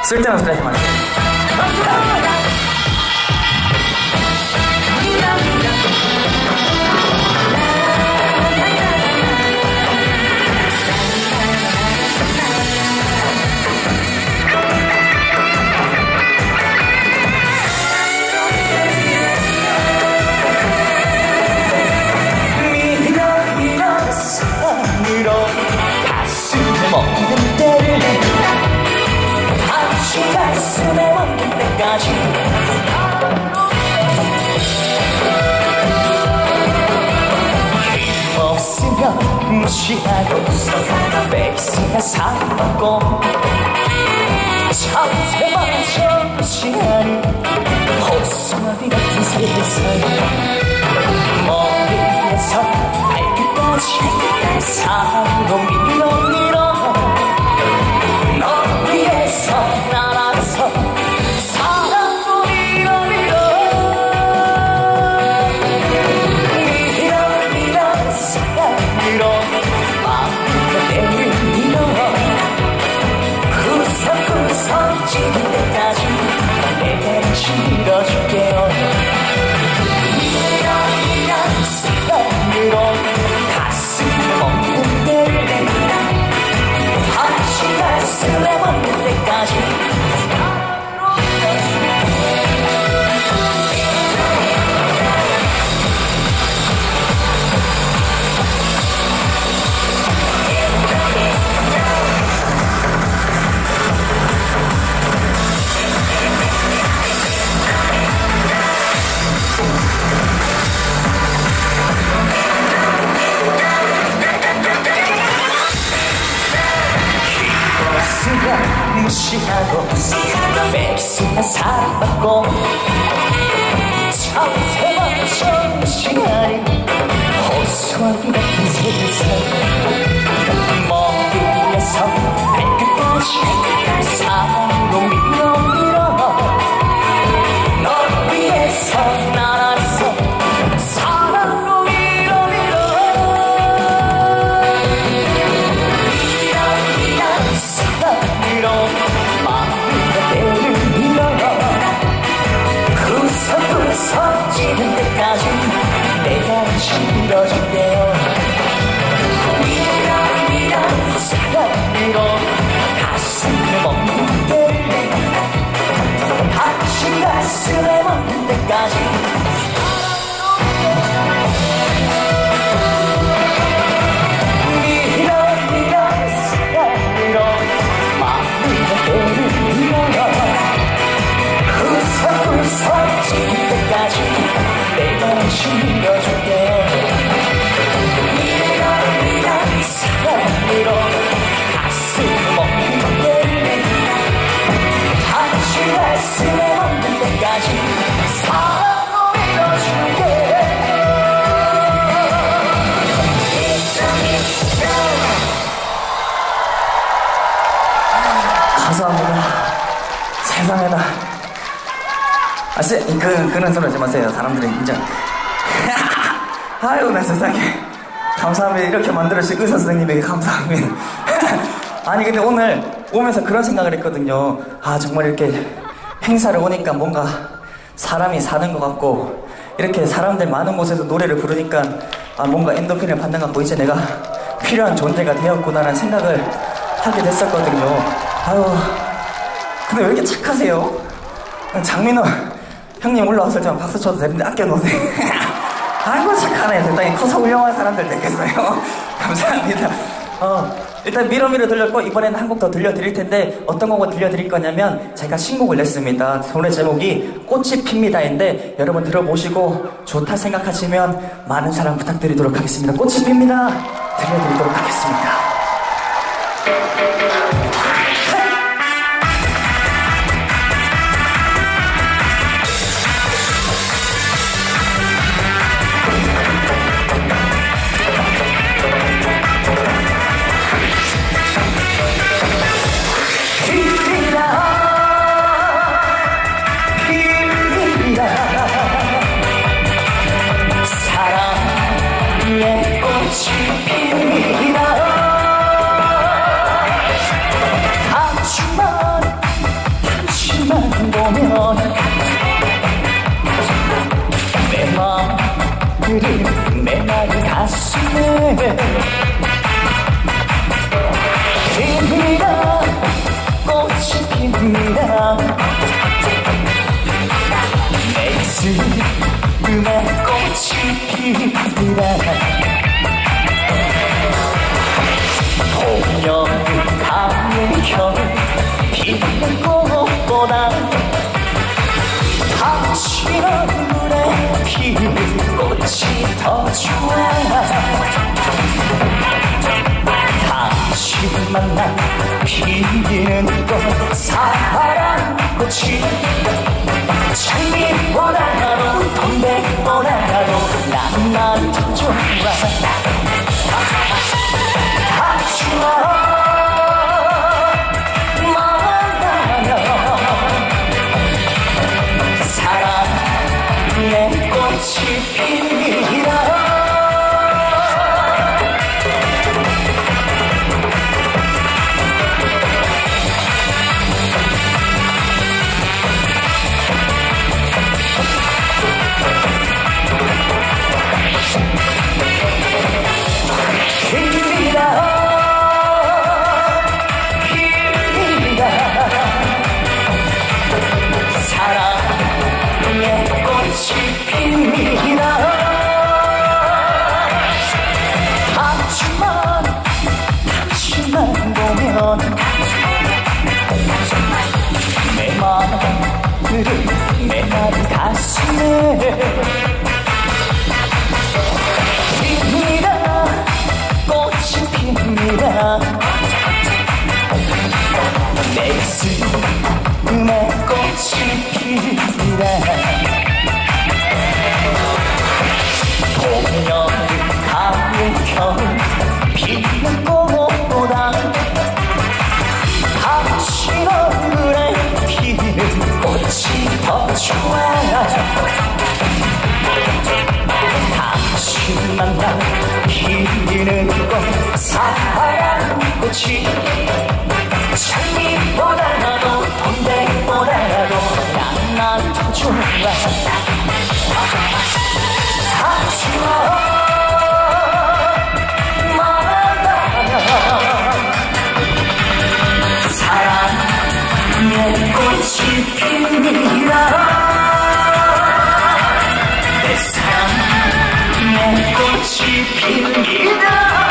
쓸데없는 소리 하지 마세요. 먹는 때를 다시 가슴에 먹는 때까지 힘없으면 무시하고 뺏으면 사랑받고 참새마저 무시하는 호수아비 같은 세상 머리에서 발끝까지 사랑으로 밀어 너 위에서 날아서 사랑으로 밀어 사랑으로 마음으로 때를 밀어 구석구석 찌는 때까지 내가 실어줄게요 사랑으로 가슴을 먹는 때를 다시 가슴에 먹는 때까지 무시하고 뺏으면 사랑받고 참새마저 무시하는 호수아비 같은 세상 머리에서 발끝까지 사랑으로 밀어 너 위에서 날아서 사랑으로 밀어 사랑으로 마음으로 때를 밀어 구석구석 찌는 때까지 내가 실어줄게요 사랑으로 가슴을 먹는 때를 다시 가슴에 먹는 때까지 구석구석 찌는 때까지 내가 실어줄게요 사랑으로 가슴을 먹는 때를 다시 가슴에 먹는 때까지 사랑으로 밀어줄게 감사합니다. 세상에나 그런 소리 하지 마세요. 사람들이 인정. 아유 나 세상에 감사합니다. 이렇게 만들어주신 의사 선생님에게 감사합니다. 아니 근데 오늘 오면서 그런 생각을 했거든요. 아 정말 이렇게 행사를 오니까 뭔가 사람이 사는 것 같고 이렇게 사람들 많은 곳에서 노래를 부르니까 아 뭔가 엔도핀을 받는 것 같고 이제 내가 필요한 존재가 되었구나라는 생각을 하게 됐었거든요. 아유 근데 왜 이렇게 착하세요? 장민호 형님 올라왔을 때 박수 쳐도 되는데 아껴놓으세요. 아이고 착하네. 세상에 커서 훌륭한 사람들 되겠어요. 감사합니다. 일단 미러미러 들렸고 이번에는 한 곡 더 들려드릴 텐데 어떤 곡을 들려드릴 거냐면 제가 신곡을 냈습니다. 노래 제목이 꽃이 핍니다인데 여러분 들어보시고 좋다 생각하시면 많은 사랑 부탁드리도록 하겠습니다. 꽃이 핍니다. 들려드리도록 하겠습니다. 사랑의 꽃이 핍니다 핍니다 꽃이 핍니다 내 가슴에 꽃이 핍니다 동년 가는 겨울 피는 꽃보다 당신 얼굴에 피는 꽃이 더 좋아 당신 만나 피는 꽃 사랑꽃이 장미보다도 동백보다도 난 더 좋아 당신만 만나면 사랑의 꽃이 핍니다 내 마음 가슴에 핍니다 꽃이 핍니다 내 가슴에 꽃이 핍니다 동년 가을 겨울 피는 꽃보다 당신 얼굴에 피는 꽃이 더 좋아 당신 만나 피는 꽃 사랑꽃이 장미보다도 동백보다도 난 더 좋아 당신과 만나면 사랑의 꽃이 핍니다 내 사랑의 꽃이 핍니다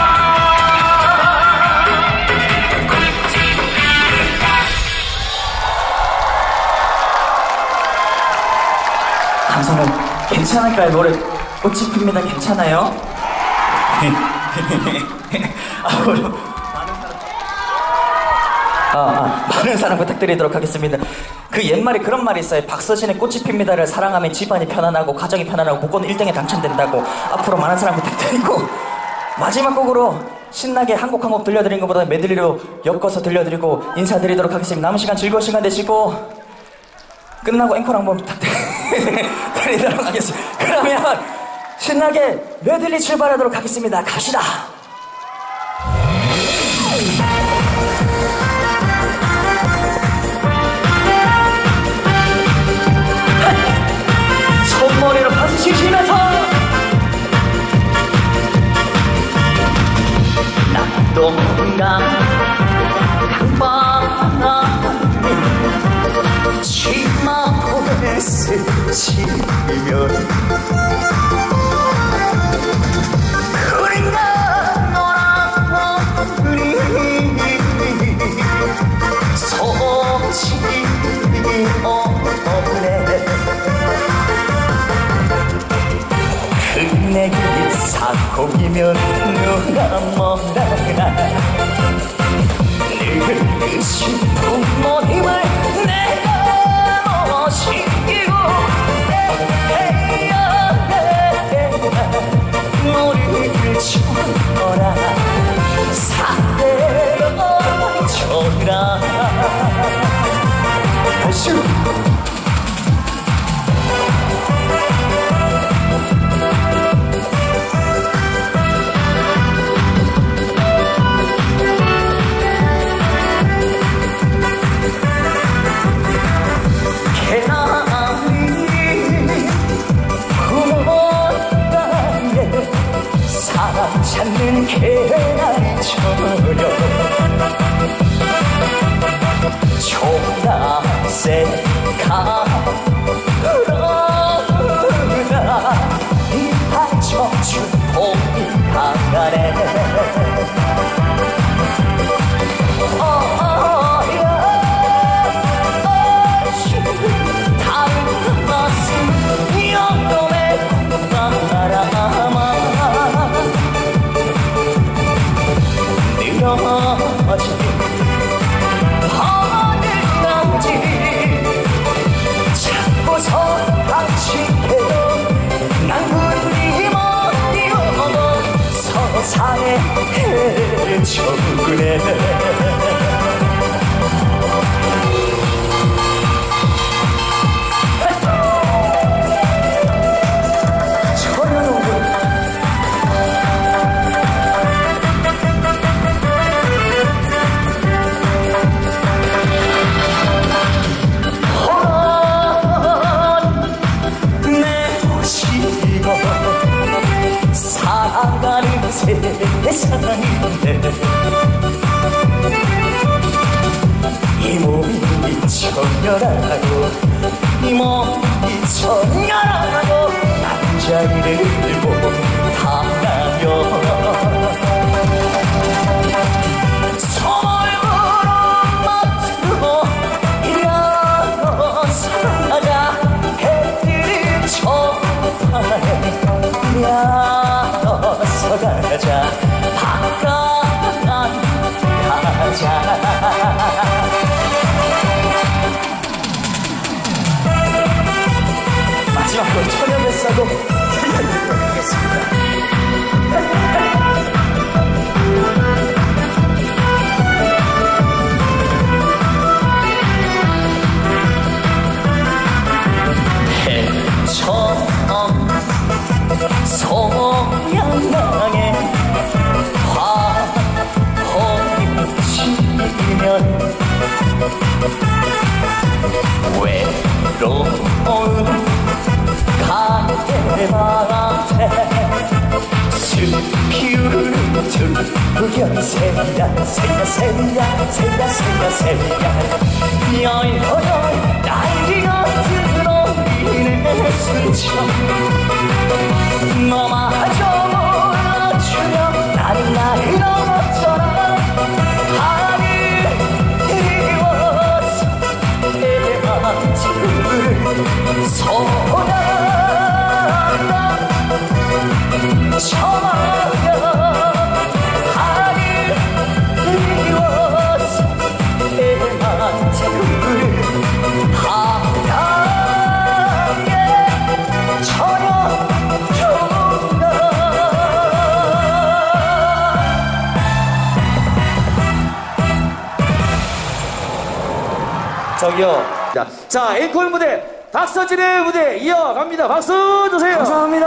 감사합니다. 괜찮을까요? 노래 꽃이 핍니다. 괜찮아요? 많은 사랑 부탁드리도록 하겠습니다. 그 옛말에 그런 말이 있어요. 박서진의 꽃이 핍니다를 사랑하면 집안이 편안하고 가정이 편안하고 복권 1등에 당첨된다고. 앞으로 많은 사랑 부탁드리고 마지막 곡으로 신나게 한 곡 한 곡 들려드리는 것보다 메들리로 엮어서 들려드리고 인사드리도록 하겠습니다. 남은 시간 즐거운 시간 되시고 끝나고 앵콜 한번 부탁드리도록 하겠습니다. 그러면 신나게 메들리 출발하도록 하겠습니다. 갑시다. 손머리로 박수 치시면서 낙동강 강바람이 치마포에 스치면 그린가 너랑 그리 소식이 없네 내 길이 사공이면 누가 뭐라 늘 싶은 모임을 내가 모시고 머리를 쳐라 사대로 쳐라 다시 찾는 개나리 저녁 초록색 가을어라 이팔청춘 봄이 가가네 세상에 헤쳐그네 세상인데 이 몸이 청년하고 이 몸이 청년하고 남자를 못하나며 서울으로 맡으로 일어서가자 해들이 저판에 일어서가자 마지막으로 천연을 싸고 살려드리도록 하겠습니다. 해처럼 소양강에 외로운 가대밭에 숲기울을 들으려 새야 열혈 날개가 들어오리네 스쳐 너마저 몰라주면 나는 나를 넘었잖아 소나가 저마려 하늘 그리워서 애한테 하얗게 저녁 저기요. 자, 앵콜 무대 박서진의 무대 이어갑니다. 박수 주세요. 감사합니다.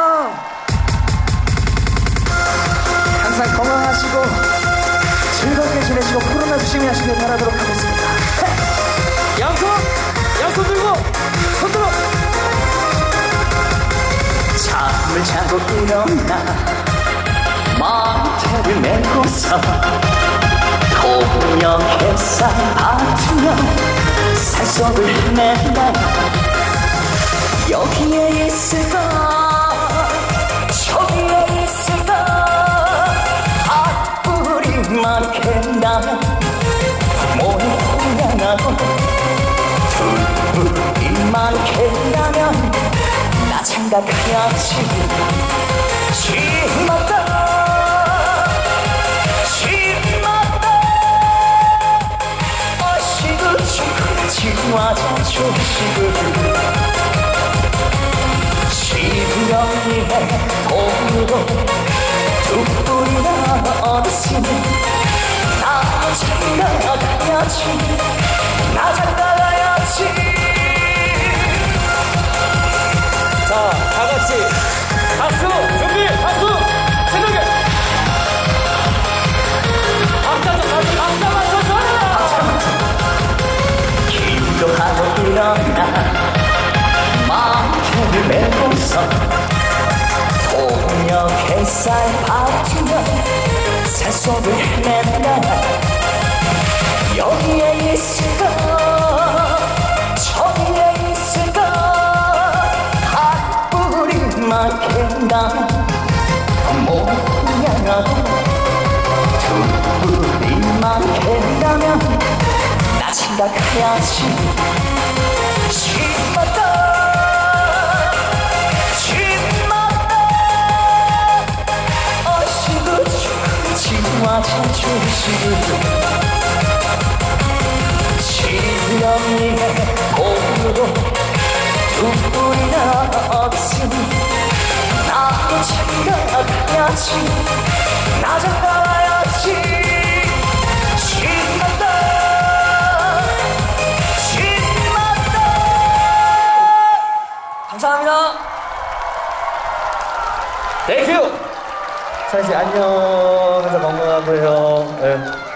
항상 건강하시고 즐겁게 지내시고 코로나 조심히 하시길 바라도록 하겠습니다. 양손 들고 손 들어. 잠을 자고 일어나 망태를 메고서 동력 햇살 받으며 산속을 헤맨다 여기에 있을까 저기에 있을까 앞구리만 캔다면 몸이 공연하고 둘이만 캔다면 나 생각해야지 심하다 지화자 조식을 시부영리에 돈으로 두 뿔이나 얻었으니 나도 장가가야지 나 장가가야지 자, 다같이 박수 준비 박수 새벽에 박자만 쳐줘요. 기도하고 일어나 마음을 메고서 동력 햇살 받으며 산속을 헤맨다 여기에 있을까 저기에 있을까 한 뿌리만 캔다 뭐야 두 뿌리만 캔다면 나 생각해야지 심었다 지와 자존심 실력의 돈으로 두 뿌리나 없으니 나도 생각해야지 나 생각해야지 심었다 심었다 감사합니다. 땡큐. 찬씨 안녕. 항상 건강하고요. 네.